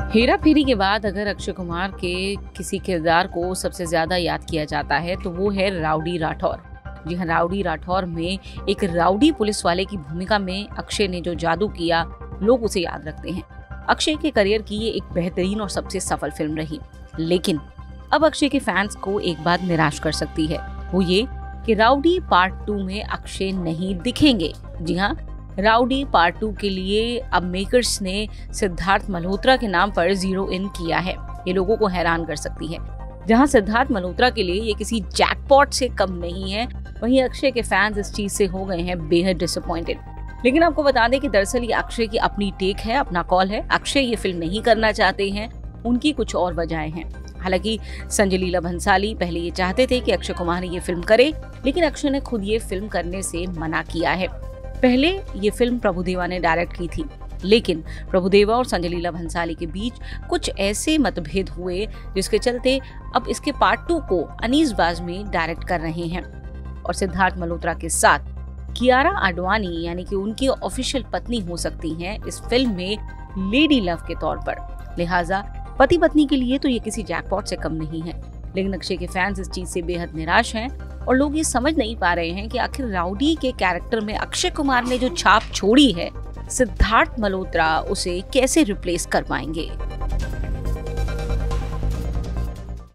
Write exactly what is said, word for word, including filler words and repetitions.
हेरा फेरी के बाद अगर अक्षय कुमार के किसी किरदार को सबसे ज्यादा याद किया जाता है तो वो है राउडी राठौर। जी हाँ, राउडी राठौर में एक राउडी पुलिस वाले की भूमिका में अक्षय ने जो जादू किया, लोग उसे याद रखते हैं। अक्षय के करियर की ये एक बेहतरीन और सबसे सफल फिल्म रही, लेकिन अब अक्षय के फैंस को एक बात निराश कर सकती है, वो ये कि राउडी पार्ट टू में अक्षय नहीं दिखेंगे। जी हाँ, राउडी पार्ट टू के लिए अब मेकर्स ने सिद्धार्थ मल्होत्रा के नाम पर जीरो इन किया है। ये लोगों को हैरान कर सकती है। जहां सिद्धार्थ मल्होत्रा के लिए ये किसी जैकपॉट से कम नहीं है, वहीं अक्षय के फैंस इस चीज से हो गए हैं बेहद डिसअपॉइंटेड। लेकिन आपको बता दें कि दरअसल ये अक्षय की अपनी टेक है, अपना कॉल है। अक्षय ये फिल्म नहीं करना चाहते हैं, उनकी कुछ और वजहें हैं। हालांकि संजय लीला भंसाली पहले ये चाहते थे कि अक्षय कुमार ये फिल्म करे, लेकिन अक्षय ने खुद ये फिल्म करने से मना किया है। पहले ये फिल्म प्रभुदेवा ने डायरेक्ट की थी, लेकिन प्रभुदेवा और संजय लीला भंसाली के बीच कुछ ऐसे मतभेद हुए जिसके चलते अब इसके पार्ट टू को अनीस बाज़मी डायरेक्ट कर रहे हैं और सिद्धार्थ मल्होत्रा के साथ कियारा आडवाणी यानी कि उनकी ऑफिशियल पत्नी हो सकती हैं इस फिल्म में लेडी लव के तौर पर। लिहाजा पति पत्नी के लिए तो ये किसी जैकपॉट से कम नहीं है। लेकिन अक्षय के फैंस इस चीज से बेहद निराश हैं और लोग ये समझ नहीं पा रहे हैं कि आखिर राउडी के कैरेक्टर में अक्षय कुमार ने जो छाप छोड़ी है, सिद्धार्थ मल्होत्रा उसे कैसे रिप्लेस कर पाएंगे।